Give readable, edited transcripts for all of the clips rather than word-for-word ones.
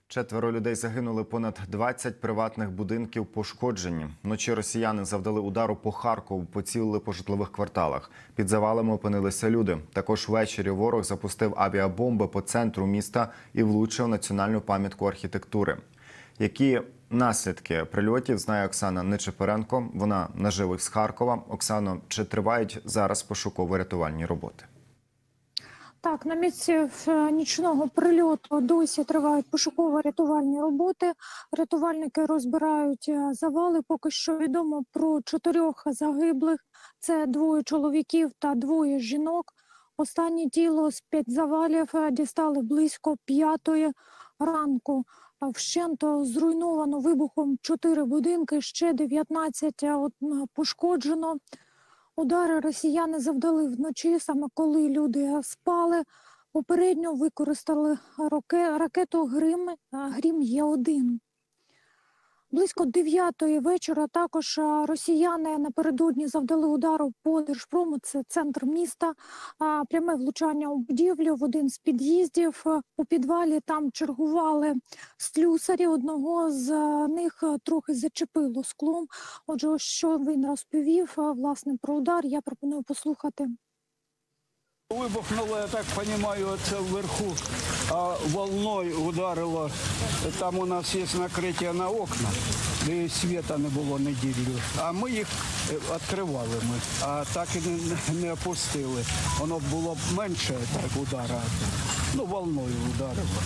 4 людей загинули, понад 20 приватних будинків пошкоджені. Вночі росіяни завдали удару по Харкову, поцілили по житлових кварталах. Під завалами опинилися люди. Також ввечері ворог запустив авіабомби по центру міста і влучив в національну пам'ятку архітектури. Які наслідки прильотів, знає Оксана Нечепоренко. Вона наживо з Харкова. Оксано, чи тривають зараз пошуково-рятувальні роботи? Так, на місці нічного прильоту досі тривають пошуково-рятувальні роботи. Рятувальники розбирають завали. Поки що відомо про 4 загиблих. Це 2 чоловіків та 2 жінок. Останнє тіло з-під завалів дістали близько 5-ї ранку. Вщенто зруйновано вибухом 4 будинки, ще 19 пошкоджено. Удари росіяни завдали вночі, саме коли люди спали. Попередньо використали ракету «Грім-Є-1». Близько 9-ї вечора також росіяни напередодні завдали удару по Держпрому, це центр міста. Пряме влучання у будівлю в один з під'їздів. У підвалі там чергували слюсарі, одного з них трохи зачепило склом. Отже, що він розповів, власне, про удар, я пропоную послухати. Вибухнуло, я так розумію, це вверху, а волною ударило. Там у нас є накриття на окна, і світу не було неділю. А ми їх відкривали, а так і не опустили. Воно було б менше так удара, волною ударило.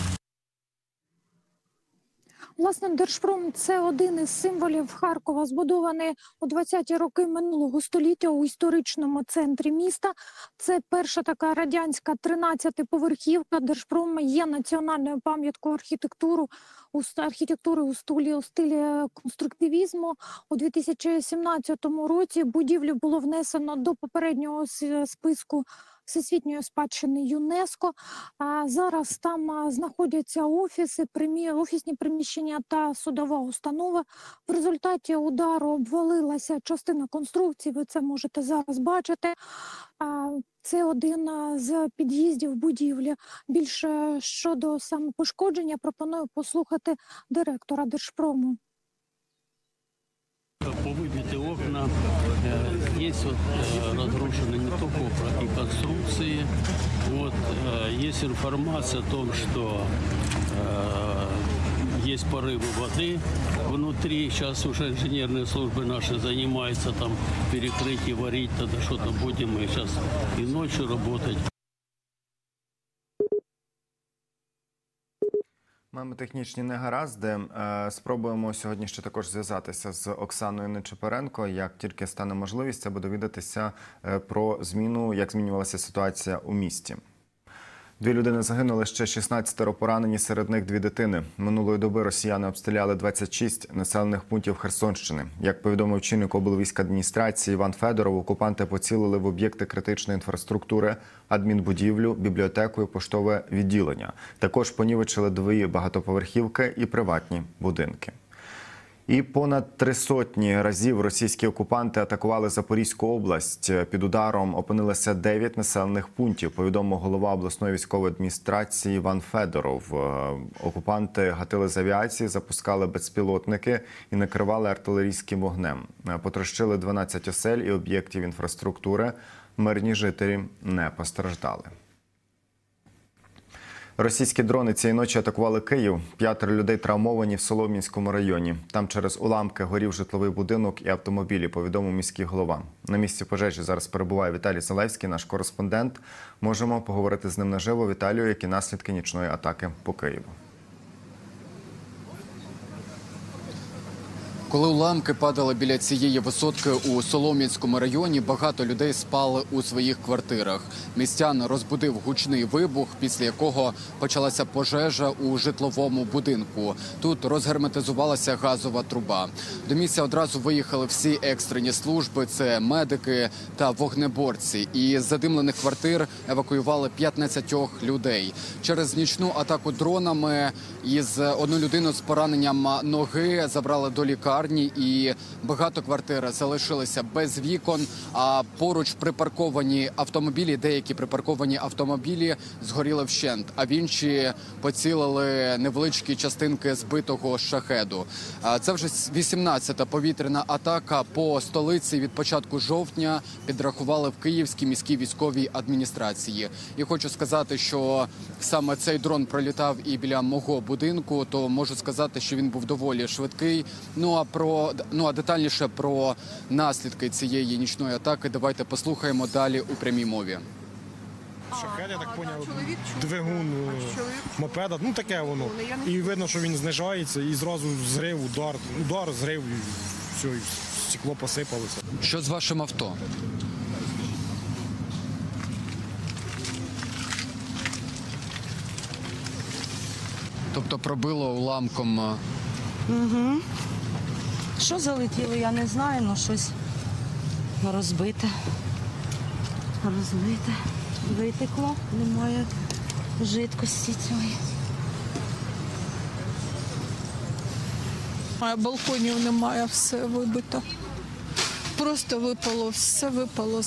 Власне, Держпром – це один із символів Харкова, збудований у 20-ті роки минулого століття у історичному центрі міста. Це перша така радянська 13-поверхівка. Держпром є національною пам'яткою архітектури у стилі конструктивізму. У 2017 році будівлю було внесено до попереднього списку Всесвітньої спадщини ЮНЕСКО. Зараз там знаходяться офісні приміщення та судова установа. В результаті удару обвалилася частина конструкції, ви це можете зараз бачити. Це один з під'їздів будівлі. Більше щодо саме пошкодження пропоную послухати директора Держпрому. Повыбиты окна, есть разрушены не только окна, и конструкции. Есть информация о том, что есть порывы воды внутри. Сейчас уже инженерные службы наши занимаются там перекрытие, варить, тогда что-то будем мы сейчас и ночью работать. Маємо технічні негаразди. Спробуємо сьогодні ще також зв'язатися з Оксаною Нечепоренко. Як тільки стане можливість, аби довідатися про зміну, як змінювалася ситуація у місті. 2 людини загинули, ще 16 поранені, серед них 2 дитини. Минулої доби росіяни обстріляли 26 населених пунктів Херсонщини. Як повідомив очільник облвійськадміністрації Іван Федоров, окупанти поцілили в об'єкти критичної інфраструктури, адмінбудівлю, бібліотеку і поштове відділення. Також понівечили 2 багатоповерхівки і приватні будинки. І понад 300 разів російські окупанти атакували Запорізьку область. Під ударом опинилися 9 населених пунктів, повідомив голова обласної військової адміністрації Іван Федоров. Окупанти гатили з авіації, запускали безпілотники і накривали артилерійським вогнем. Потрощили 12 осель і об'єктів інфраструктури. Мирні жителі не постраждали. Російські дрони цієї ночі атакували Київ. 5 людей травмовані в Солом'янському районі. Там через уламки горів житловий будинок і автомобілі, повідомив міський голова. На місці пожежі зараз перебуває Віталій Залевський, наш кореспондент. Можемо поговорити з ним наживо. Віталію, які наслідки нічної атаки по Києву? Коли уламки падали біля цієї висотки у Солом'янському районі, багато людей спали у своїх квартирах. Містян розбудив гучний вибух, після якого почалася пожежа у житловому будинку. Тут розгерметизувалася газова труба. До місця одразу виїхали всі екстрені служби – це медики та вогнеборці. І з задимлених квартир евакуювали 15 людей. Через нічну атаку дронами із одну людину з пораненням ноги забрали до лікарні. пожежарні, і багато квартир залишилися без вікон, а поруч припарковані автомобілі, деякі припарковані автомобілі згоріли вщент, а в інші поцілили невеличкі частинки збитого шахеду. Це вже 18-та повітряна атака по столиці від початку жовтня, підрахували в Київській міській військовій адміністрації. І хочу сказати, що саме цей дрон пролітав і біля мого будинку, то можу сказати, що він був доволі швидкий. А детальніше про наслідки цієї нічної атаки давайте послухаємо далі у прямій мові. Шахет, я так поняв, двигун мопеда, ну таке воно. І видно, що він знижається, і зразу зрив, удар, зрив, і все, і стекло посипалося. Що з вашим авто? Тобто пробило уламком. Що залетіло, я не знаю, але щось розбите. Витекло, немає жидкості цієї. А балконів немає, все вибито. Просто випало, все випало.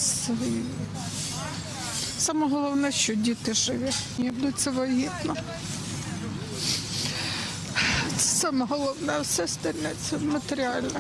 Саме головне, що діти живі. Це вагітно. Це саме головне, все остальне – це матеріальне.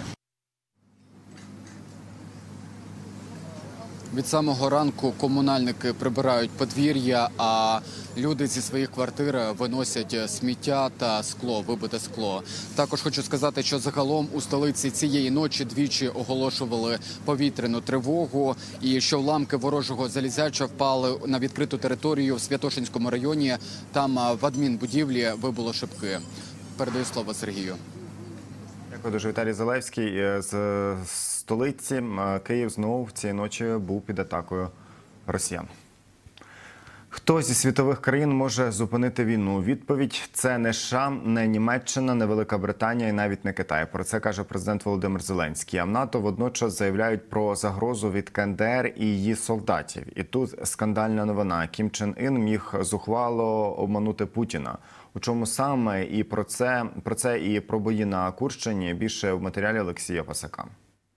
Від самого ранку комунальники прибирають подвір'я, а люди зі своїх квартир виносять сміття та скло, вибите скло. Також хочу сказати, що загалом у столиці цієї ночі двічі оголошували повітряну тривогу і що уламки ворожого залізяча впали на відкриту територію в Святошинському районі. Там в адмінбудівлі вибуло шибки. Передаю слово Сергію. Дякую дуже. Віталій Залевський з столиці. Київ знову в цій ночі був під атакою росіян. Хто зі світових країн може зупинити війну? Відповідь – це не США, не Німеччина, не Велика Британія і навіть не Китай. Про це каже президент Володимир Зеленський. А в НАТО водночас заявляють про загрозу від КНДР і її солдатів. І тут скандальна новина. Кім Чен Ін міг зухвало обманути Путіна. У чому саме і про це і про бої на Курщині більше в матеріалі Олексія Пасака.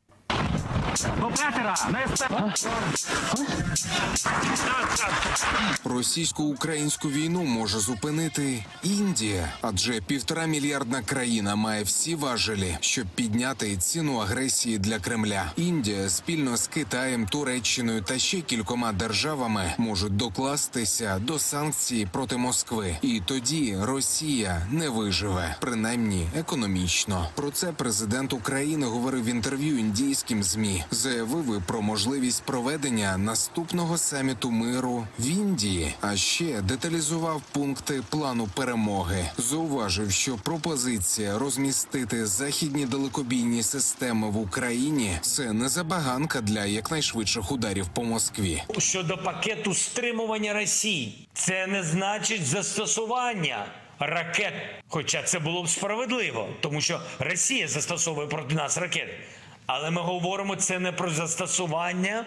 Російсько-українську війну може зупинити Індія, адже 1,5-мільярдна країна має всі важелі, щоб підняти ціну агресії для Кремля. Індія спільно з Китаєм, Туреччиною та ще кількома державами можуть докластися до санкцій проти Москви. І тоді Росія не виживе, принаймні економічно. Про це президент України говорив в інтерв'ю індійським ЗМІ. Заявив про можливість проведення наступного саміту миру в Індії, а ще деталізував пункти плану перемоги. Зауважив, що пропозиція розмістити західні далекобійні системи в Україні – це не забаганка для якнайшвидших ударів по Москві. Щодо пакету стримування Росії, це не значить застосування ракет, хоча це було б справедливо, тому що Росія застосовує проти нас ракети. Але ми говоримо це не про застосування,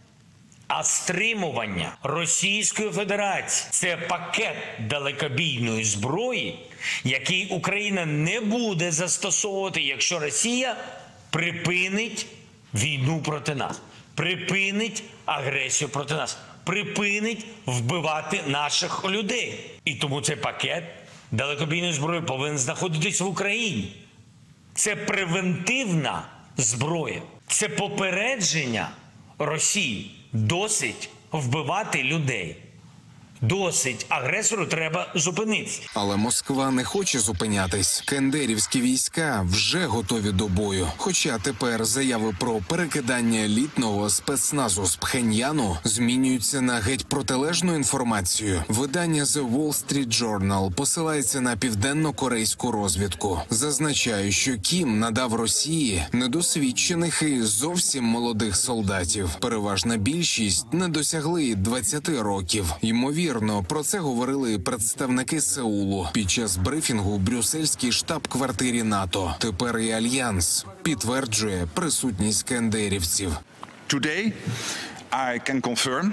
а стримування Російської Федерації. Це пакет далекобійної зброї, який Україна не буде застосовувати, якщо Росія припинить війну проти нас, припинить агресію проти нас, припинить вбивати наших людей. І тому цей пакет далекобійної зброї повинен знаходитись в Україні. Це превентивна зброя. Це попередження Росії. Досить вбивати людей. Досить. Агресору треба зупинитися. Але Москва не хоче зупинятись. Кендерівські війська вже готові до бою. Хоча тепер заяви про перекидання елітного спецназу з Пхеньяну змінюються на геть протилежну інформацію. Видання The Wall Street Journal посилається на південно-корейську розвідку. Зазначає, що Кім надав Росії недосвідчених і зовсім молодих солдатів. Переважна більшість не досягли 20 років. Ймовірно, про це говорили представники Сеулу під час брифінгу у брюссельській штаб-квартирі НАТО. Тепер і Альянс підтверджує присутність кендерівців. Today I can confirm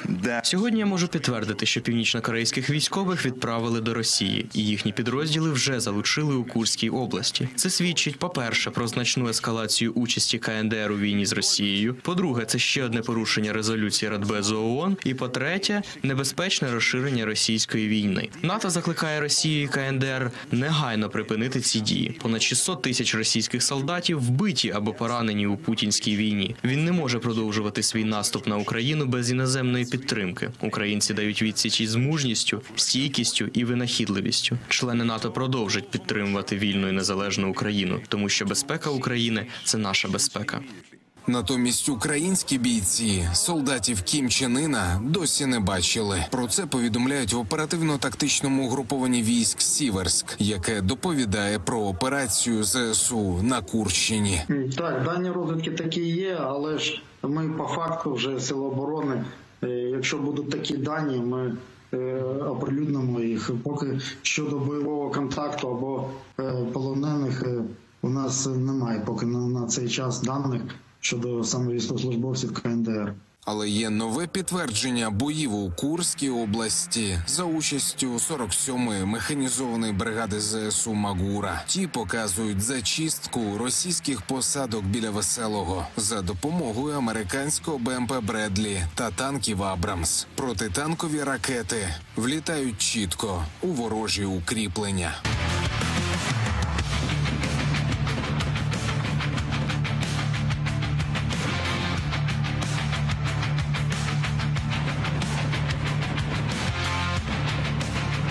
Сьогодні я можу підтвердити, що північнокорейських військових відправили до Росії, і їхні підрозділи вже залучили у Курській області. Це свідчить, по-перше, про значну ескалацію участі КНДР у війні з Росією, по-друге, це ще одне порушення резолюції Радбезу ООН, і по-третє, небезпечне розширення російської війни. НАТО закликає Росію і КНДР негайно припинити ці дії. Понад 600 тисяч російських солдатів вбиті або поранені у путінській війні. Він не може продовжувати свій наступ на Україну без іноземної підтримки. Українці дають відсіч із мужністю, стійкістю і винахідливістю. Члени НАТО продовжать підтримувати вільну і незалежну Україну, тому що безпека України – це наша безпека. Натомість українські бійці солдатів Кім Чен Іна досі не бачили. Про це повідомляють в оперативно-тактичному угрупованні військ «Сіверськ», яке доповідає про операцію ЗСУ на Курщині. Так, дані розвідки такі є, але ж ми по факту вже Сили оборони, якщо будуть такі дані, ми оприлюднимо їх. Поки щодо бойового контакту або полонених у нас немає, поки на цей час даних щодо саме військовослужбовців КНДР. Але є нове підтвердження боїв у Курській області за участю 47-ї механізованої бригади ЗСУ «Магура». Ті показують зачистку російських посадок біля Веселого за допомогою американського БМП «Бредлі» та танків «Абрамс». Протитанкові ракети влітають чітко у ворожі укріплення.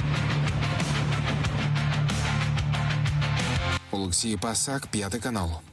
Олексій Пасак, 5 канал.